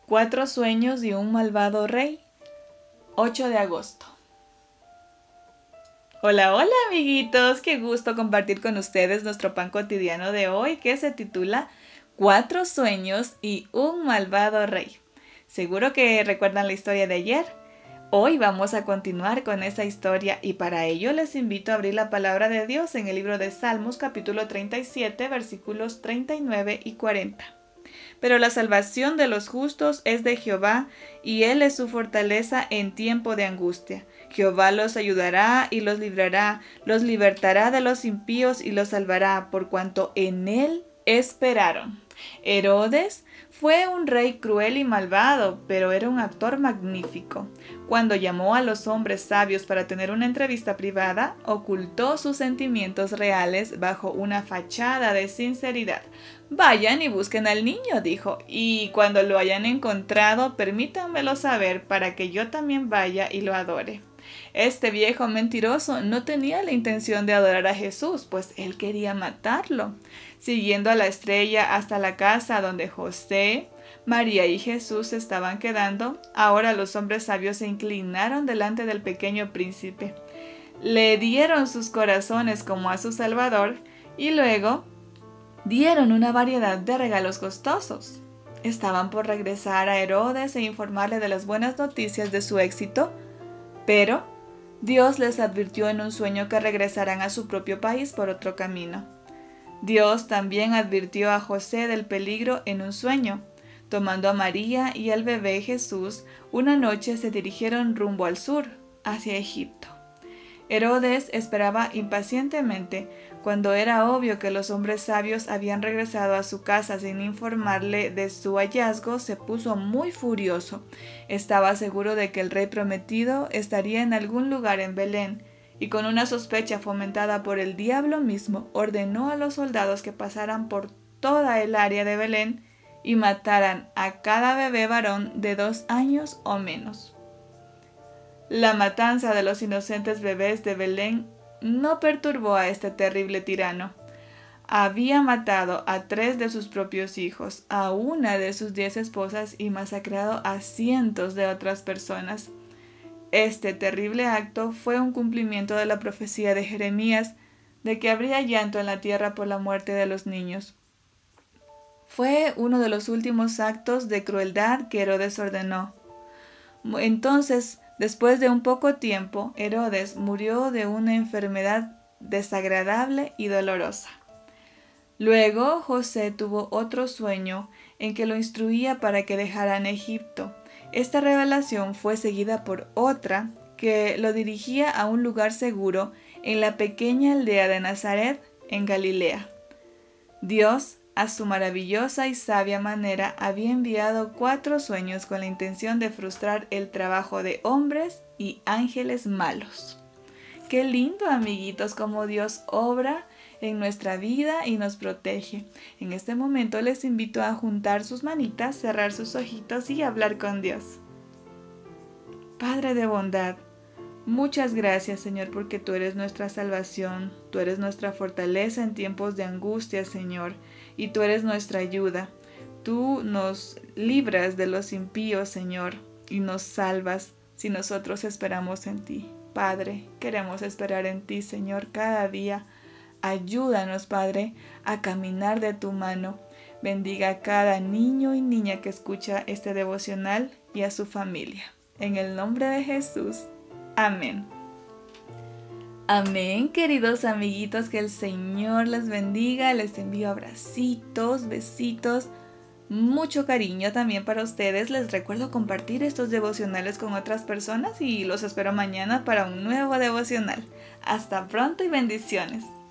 4 sueños y un malvado rey. 8 de agosto. Hola, hola amiguitos, qué gusto compartir con ustedes nuestro pan cotidiano de hoy que se titula 4 sueños y un malvado rey. Seguro que recuerdan la historia de ayer. Hoy vamos a continuar con esa historia y para ello les invito a abrir la palabra de Dios en el libro de Salmos capítulo 37 versículos 39 y 40. Pero la salvación de los justos es de Jehová, y Él es su fortaleza en tiempo de angustia. Jehová los ayudará y los librará, los libertará de los impíos y los salvará, por cuanto en Él esperaron. Herodes fue un rey cruel y malvado, pero era un actor magnífico. Cuando llamó a los hombres sabios para tener una entrevista privada, ocultó sus sentimientos reales bajo una fachada de sinceridad. Vayan y busquen al niño, dijo, y cuando lo hayan encontrado, permítanmelo saber para que yo también vaya y lo adore. Este viejo mentiroso no tenía la intención de adorar a Jesús, pues él quería matarlo. Siguiendo a la estrella hasta la casa donde José, María y Jesús se estaban quedando, ahora los hombres sabios se inclinaron delante del pequeño príncipe. Le dieron sus corazones como a su Salvador y luego dieron una variedad de regalos costosos. Estaban por regresar a Herodes e informarle de las buenas noticias de su éxito, pero Dios les advirtió en un sueño que regresaran a su propio país por otro camino. Dios también advirtió a José del peligro en un sueño. Tomando a María y al bebé Jesús, una noche se dirigieron rumbo al sur, hacia Egipto. Herodes esperaba impacientemente. Cuando era obvio que los hombres sabios habían regresado a su casa sin informarle de su hallazgo, se puso muy furioso. Estaba seguro de que el rey prometido estaría en algún lugar en Belén, y con una sospecha fomentada por el diablo mismo, ordenó a los soldados que pasaran por toda el área de Belén y mataran a cada bebé varón de 2 años o menos. La matanza de los inocentes bebés de Belén no perturbó a este terrible tirano. Había matado a 3 de sus propios hijos, a una de sus 10 esposas y masacrado a cientos de otras personas. Este terrible acto fue un cumplimiento de la profecía de Jeremías de que habría llanto en la tierra por la muerte de los niños. Fue uno de los últimos actos de crueldad que Herodes ordenó. Entonces, después de un poco tiempo, Herodes murió de una enfermedad desagradable y dolorosa. Luego José tuvo otro sueño en que lo instruía para que dejaran Egipto. Esta revelación fue seguida por otra que lo dirigía a un lugar seguro en la pequeña aldea de Nazaret, en Galilea. Dios, a su maravillosa y sabia manera, había enviado 4 sueños con la intención de frustrar el trabajo de hombres y ángeles malos. Qué lindo, amiguitos, cómo Dios obra en nuestra vida y nos protege. En este momento les invito a juntar sus manitas, cerrar sus ojitos y hablar con Dios. Padre de bondad, muchas gracias, Señor, porque tú eres nuestra salvación, tú eres nuestra fortaleza en tiempos de angustia, Señor, y tú eres nuestra ayuda. Tú nos libras de los impíos, Señor, y nos salvas si nosotros esperamos en ti. Padre, queremos esperar en ti, Señor, cada día. Ayúdanos, Padre, a caminar de tu mano. Bendiga a cada niño y niña que escucha este devocional y a su familia. En el nombre de Jesús. Amén. Amén, queridos amiguitos, que el Señor les bendiga. Les envío abracitos, besitos, mucho cariño también para ustedes. Les recuerdo compartir estos devocionales con otras personas y los espero mañana para un nuevo devocional. Hasta pronto y bendiciones.